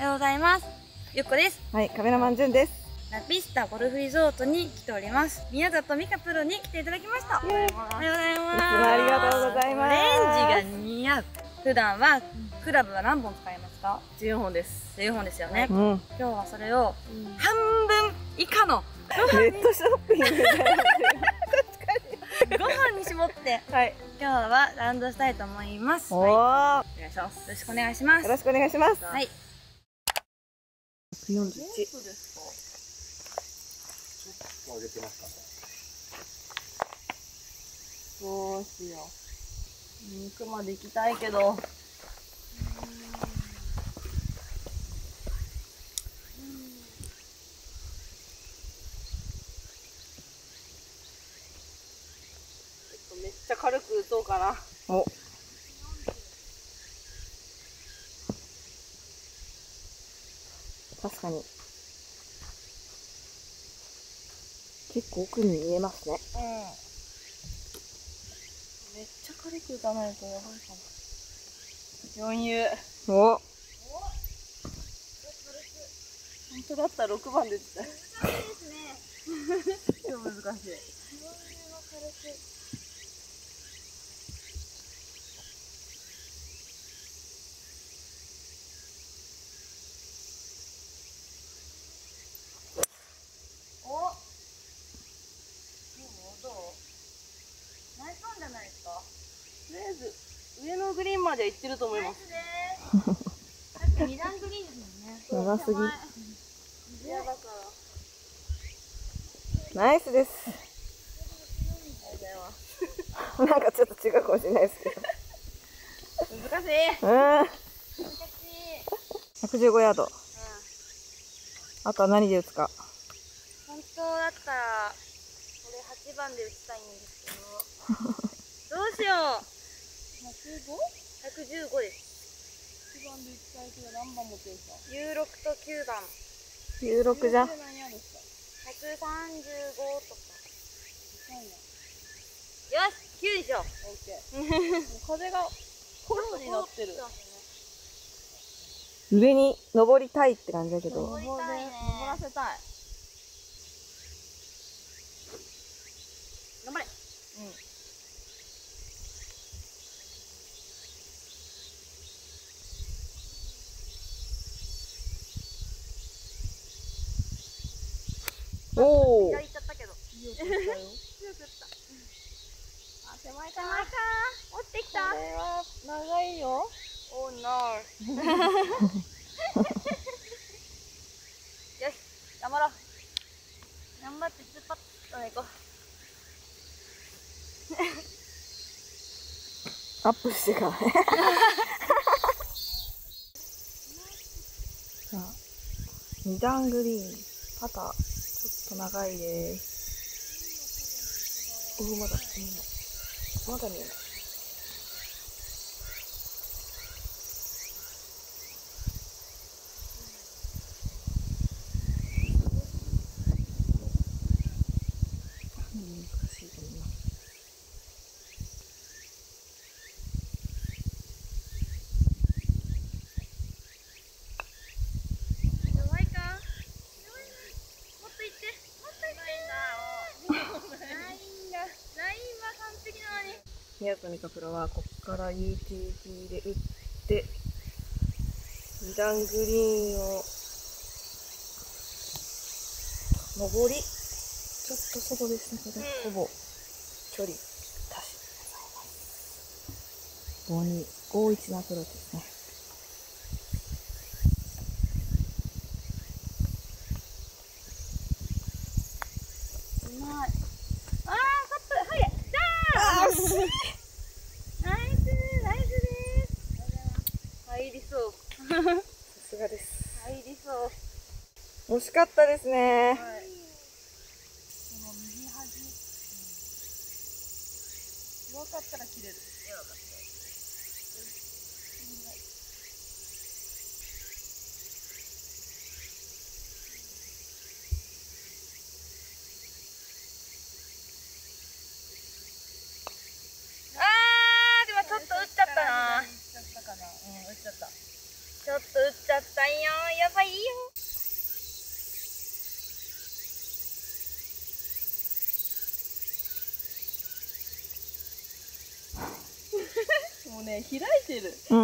おはようございます。ゆっこです。 はい、カメラマンじゅんです。 ラピスタゴルフリゾートに来ております。宮里美香プロに来ていただきました。おはようございます。 いつもありがとうございます。 オレンジが似合う。普段はクラブは何本使いますか 14本です。 14本ですよね。 うん、 今日はそれを半分以下のネットショッピングでご飯に絞ってはい、 今日はラウンドしたいと思います。 おはー、 い、お願いします。よろしくお願いします。 よろしくお願いします。 はい。 141。 上げてますかね。 どうしよう。肉まで行きたいけど。めっちゃ軽く打とうかな。お。確かに。結構奥に見えますね。うん。めっちゃ軽く打たないとやばいかも。余裕。お。本当だったら6番で打ちたい。難しいですね。超難しい。 ナイスオンじゃないですか。 とりあえず上のグリーンまでは行ってると思います。 確かに2段グリーンですもんね。 長すぎ。 嫌だから。 ナイスです。なんかちょっと違うかもしれないですけど。 難しい。 難しい。 115ヤード。あとは何で打つか。 本当だったらこれ8番で打ちたいんですけど。どうしよう。115？115です。 1番で打ちたいけど何番持ってるんですか ？16と9番。 16じゃ。135 とか。よし、9でしょ。 風がフォローになってる。上に登りたいって感じだけど。 登りたいね。 登らせたい。 頑張れ。 おお。 左行っちゃったけど。強く打った。 あ、手前か。 手前か。落ちてきた。 これは長いよ。 Oh no 。よし、頑張ろう。頑張ってツーパッとでいこう。 アップしてからね。さあ、2段グリーン、パター、ちょっと長いです。おお、まだ見えない。まだ見えない。難しいと思います。 弱いか。もっといって。もっといって。ラインは完璧なのに。 宮里美香プロはここから UTT で打って2段グリーンを上り、ちょっと外ですね、これ、ほぼ距離足しでございます。5251のアプローチですね。 うまい。あー、カップ、はい、じゃあ。ナイス、ナイスです。入りそう。 さすがです。 入りそう。 惜しかったですね。 はい。この右端。弱かったら切れる。弱かった。でもちょっと打っちゃったな。打っちゃったかな。打っちゃった。 ちょっと打っちゃったんよ。やばいよ。 もうね、開いてる。 うん。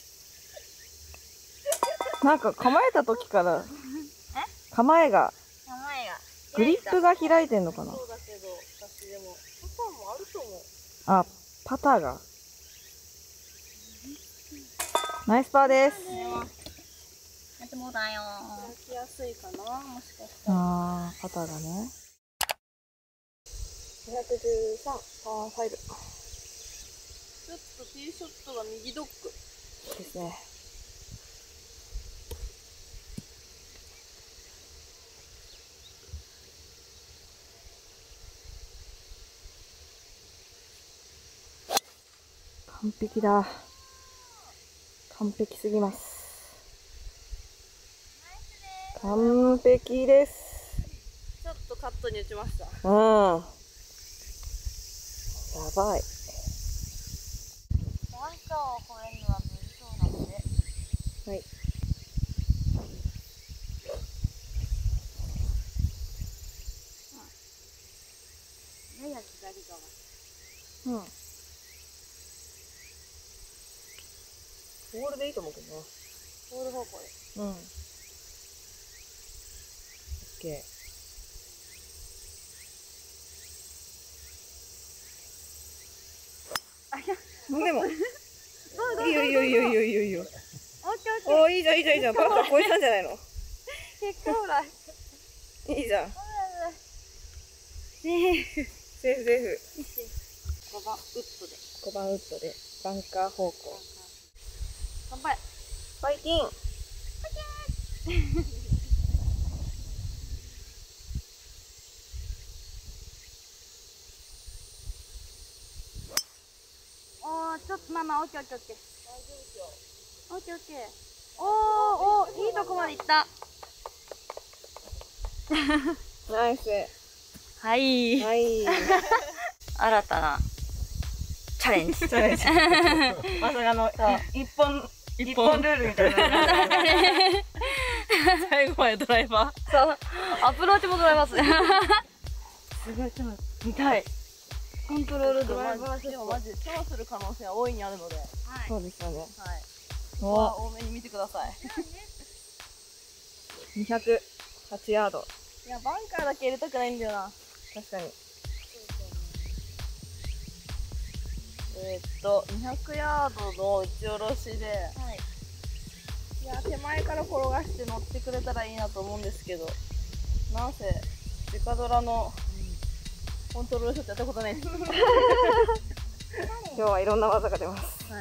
なんか構えた時から構えが名前が。 グリップが開いてんのかな。 そうだけど、私でもパターンもあると思う。 あ、パターが。ナイスパーです。 やってもうたんよ。 開きやすいかな、もしかしたら。 あー、パターがね。213パー5 ちょっとティーショットが右ドッグですね。完璧だ。完璧すぎます。完璧です。 ちょっとカットに打ちました。 うん。やばい。 ワンカーを超えるのは無理そうなので。 はい。 やや左側。 うん。ボールでいいと思うけどな。 ボール方向で。 うん。オッケー。でも。いいよいいよいいよいいよいいよいいよ。 オッケーオッケー。 おー、いいじゃんいいじゃんいいじゃん。バンカー超えたんじゃないの。 結果ほら。 いいじゃん。セーフセーフ。 5番ウッドで。 5番ウッドでバンカー方向。 乾杯。 ファイティン。 おー、ちょっとまあまあオッケーオッケーオッケー。 大丈夫ですよ。 オッケーオッケー。おー、いいとこまで行った。 ナイス。 はい。 はい。 新たなチャレンジ。 チャレンジ。まさかの一本ルールみたいな。 最後までドライバー。 そう、アプローチもドライバーす。 すごい、ちょっと見たい。 コントロールドライバー。 でもマジで超する可能性は大いにあるので、はい。 そうですよね。 多めに見てください。 208ヤード。 いや、バンカーだけ入れたくないんだよな。 確かに。 200ヤードの打ち下ろしで、いや、手前から転がして乗ってくれたらいいなと思うんですけど、なんせ直ドラのコントロールショットやったことないです。 今日はいろんな技が出ます。 はい。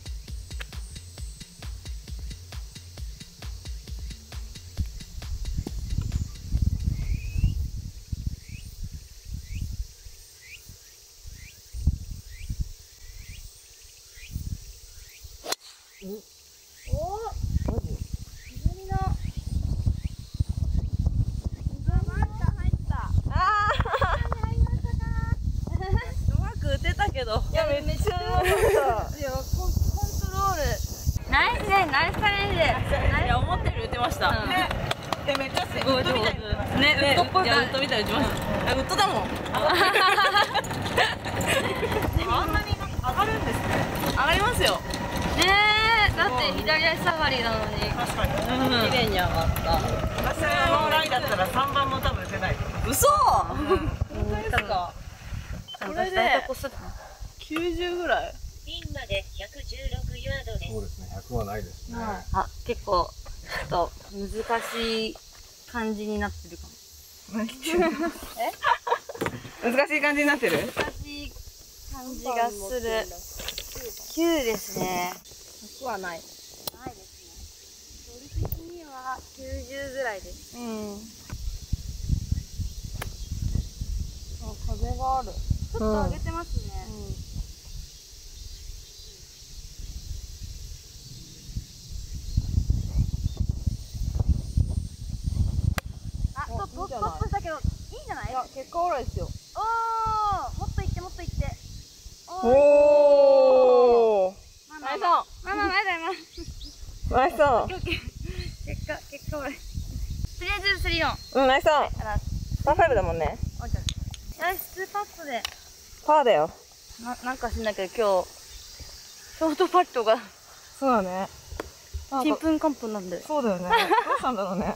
マジ？ 左のバンカー入った。 あうまく打てたけど。 いや、めっちゃうまかった。 いや、コントロール。 ナイスね、ナイスチャレンジ。 いや、思ったより打てました。 ね、めっちゃすごい。 ウッドみたいね、ウッドっぽい。いや、ウッドみたいに打ちました。ウッドだもん。あんなに上がるんですね。上がりますよ。 ねえ、だって左足下がりなのに。 確かに。 綺麗に上がった。 私のラインだったら3番も多分打てない。 嘘。本当ですか。これで90ぐらい。 ピンまで116ヤードです。 そうですね、100はないですね。 あ、結構ちょっと難しい感じになってるかも。 難しい感じになってる？ 難しい感じがする。9ですね。 100はない。 ないですね。距離的には90ぐらいです。 うん。あ、風がある。 ちょっと上げてますね。あ、トップしたけどいいんじゃない？ いや、結果オーライですよ。 おー、もっといってもっといって。 おー。 まあまあまあまあまあまあまあ。 ナイスオン。 結果俺。とりあえず3-4。 うん、ナイスオン。 あら、 パー5だもんね。 オッケー。よし、2パットで。 パーだよ。 なんか知んないけど、今日、ショートパットが、 そうだね。 ちんぷんかんぷんなんで。 そうだよね。どうしたんだろうね。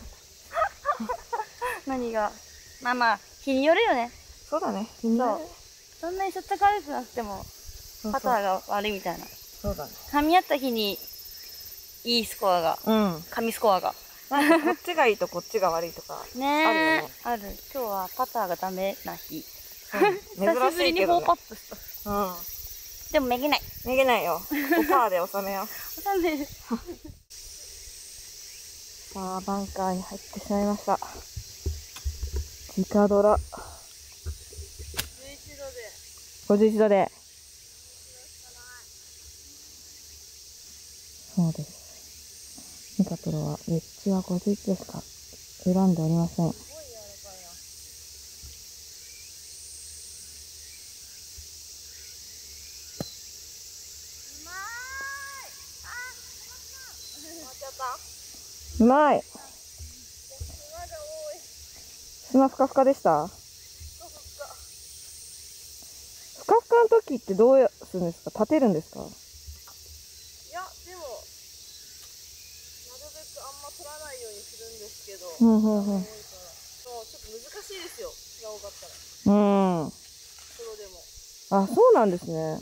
何が。まあまあ、日によるよね。 そうだね。 そう。そんなにショット軽くなくても、パターが悪いみたいな。 そうだね。 噛み合った日に、いいスコアが、 うん。 神スコアが。 なんかこっちがいいとこっちが悪いとか。 ねえ。 あるよねある。今日はパターがダメな日。 珍久しぶりに4 しいけどねパ。ットした。 うん。 でもめげない。 めげないよ。5パーで収めよう。 ダメ。 さあ、バンカーに入ってしまいました。直ドラ。51度で。そうです。ミカプロはウェッジは51でしか選んでおりません。うまい。砂ふかふかでした？ふかふかの時ってどうするんですか？立てるんですか？ いや、でも、なるべくあんま取らないようにするんですけど、 うんうんうん。 多いから。そう、ちょっと難しいですよ、砂多かったら。 うん。 プロでも。 あ、そうなんですね。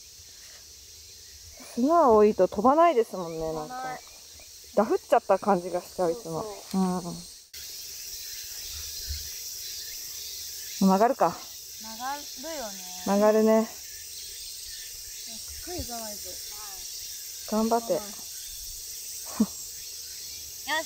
砂多いと飛ばないですもんね、なんか。ダフっちゃった感じがしちゃう、いつも。曲がるか。 曲がるよね。 曲がるね。 しっかりいかないと。 頑張って。 よし。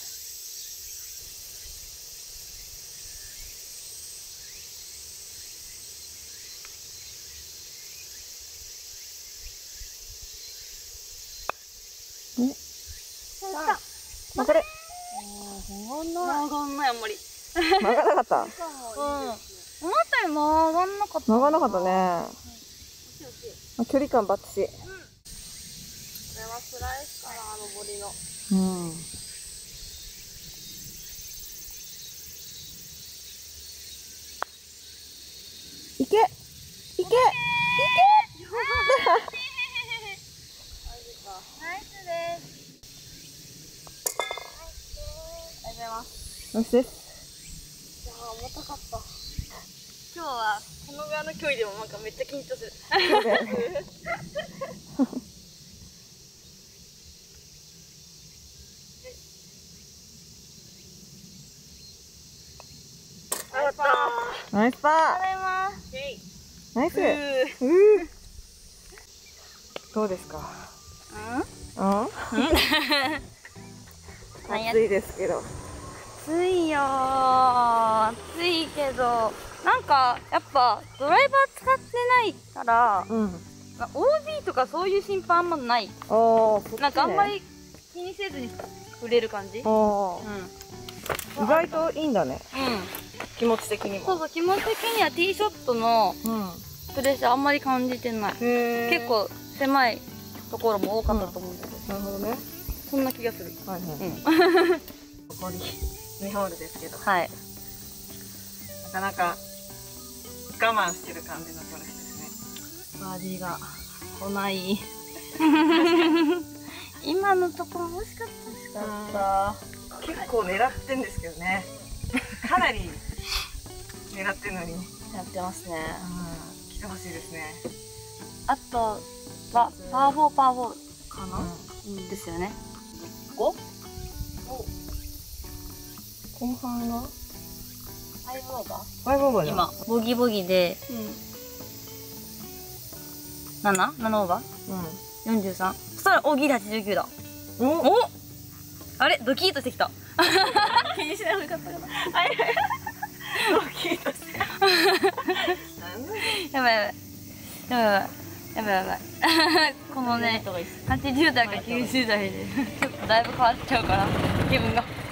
曲がれ。 曲がんない、あんまり。 曲がらなかった。 思ったより曲がんなかった。 曲がらなかったね。距離感バッチシ。 これはスライスかな、上りの。 うん。いけ。いけ。いけ。 ナイスです。 ありがとうございます。 よしです。 いやー、重たかった。 今日はこのぐらいの距離でもなんかめっちゃ緊張する。 そうだよね。ナイスパー。ナイス。どうですか。うん。暑いですけど。 暑いよー。暑いけど、なんかやっぱドライバー使ってないから、 うん。 OB とかそういう心配あんまない。 おー、 なんかあんまり気にせずに触れる感じ。 おー、 うん。 意外といいんだね。気持ち的にも。 そうそう、気持ち的にはティーショットのプレッシャーあんまり感じてない。結構狭いところも多かったと思うんだけど。 なるほどね。 そんな気がする。 はいはい。残り2ホールですけど、 はい。 なかなか我慢してる感じのゴルフですね。 バーディーが来ない。今のところ惜しかった。 結構狙ってんですけどね。かなり狙ってんのに。 やってますね。 来てほしいですね。 あとはパー4パー4 かな、 ですよね。 5？ 後半が 5オーバー 5オーバーじゃん。 今ボギボギで 7？ 7オーバー ?43。そしたら大喜利89だ。おあれドキッとしてきた。気にしない方がよかったかな。 ドキッとして。 やばいやばい。やばいやばい。やばいやばい。このね、80代か90代で、ちょっとだいぶ変わっちゃうから、気分が。